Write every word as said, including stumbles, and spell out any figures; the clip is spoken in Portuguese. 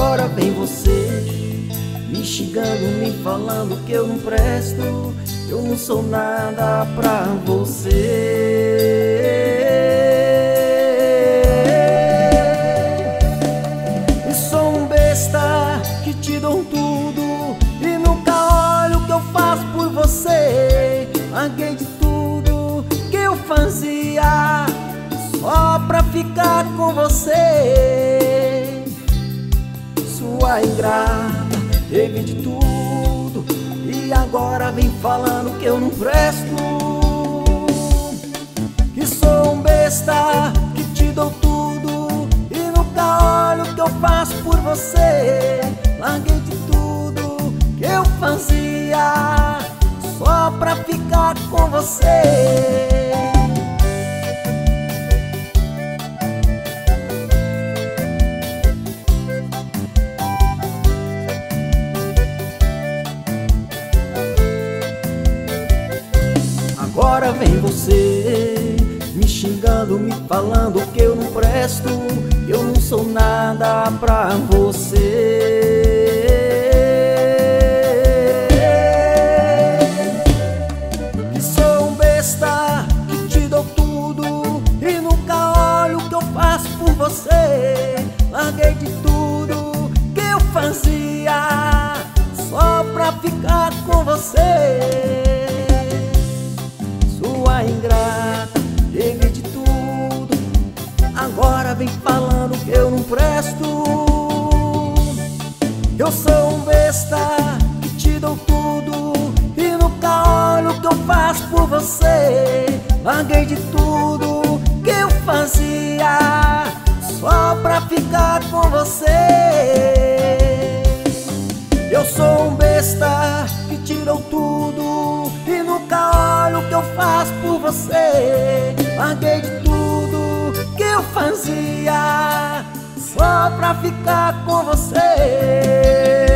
Agora vem você me xingando, me falando que eu não presto, eu não sou nada pra você. Eu sou um besta que te dou tudo e nunca olho o que eu faço por você. Larguei de tudo que eu fazia só pra ficar com você. Sua ingrata, teve de tudo e agora vem falando que eu não presto. Que sou um besta que te dou tudo e nunca olho o que eu faço por você. Larguei de tudo que eu fazia só pra ficar com você. Agora vem você me xingando, me falando que eu não presto, eu não sou nada pra você. Que sou um besta que te dou tudo e nunca olho o que eu faço por você. Larguei de tudo que eu fazia só pra ficar com você. Sua ingrata, teve de tudo, agora vem falando que eu não presto. Eu sou um besta que te dou tudo e nunca olho o que eu faço por você. Larguei de tudo que eu fazia só pra ficar com você. Eu sou um besta que te dou tudo e nunca olho o que eu faço por você. Larguei de tudo que eu fazia só pra ficar com você.